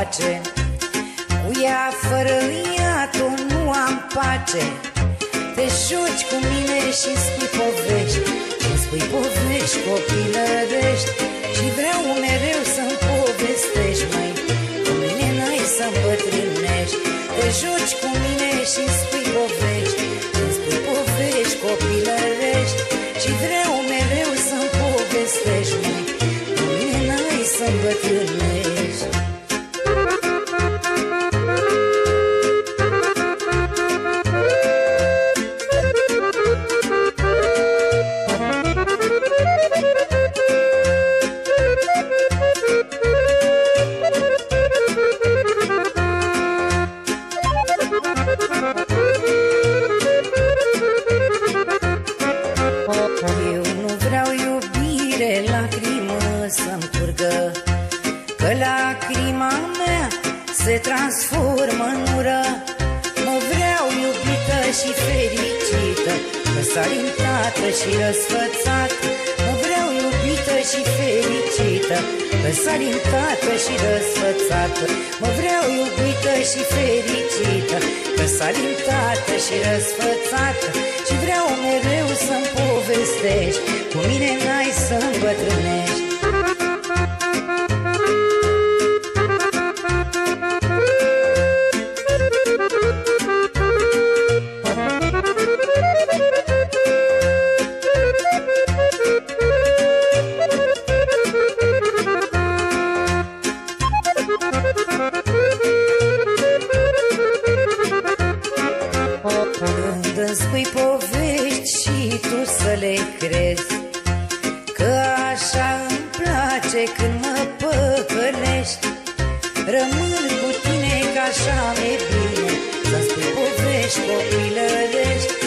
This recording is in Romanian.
pace. Cu ea, fără ea, tu nu am pace. Te joci cu mine și-mi spui povești, și-mi spui povești copilărești, și vreau mereu să-mi povestești, măi, cu mine n-ai să îmbătrânești. Te joci cu mine și-mi spui povești, și-mi spui povești copilărești, și vreau mereu să-mi povestești, măi, cu mine n-ai să îmbătrânești. Eu nu vreau iubire, lacrimă să-mi curgă, că lacrima mea se transformă în ură. Mă vreau iubită și fericită, răsăritată și răsfățată. Mă vreau iubită și fericită, răsăritată și răsfățată. Mă vreau iubită și fericită, răsăritată și răsfățată. Și vreau mereu să-mi povestești, cu mine n-ai să îmbătrânești. Când îmi spui povești și tu să le crezi, că așa îmi place când mă păcălești. Rămân cu tine că așa mi-e bine, să-mi spui povești copilărești,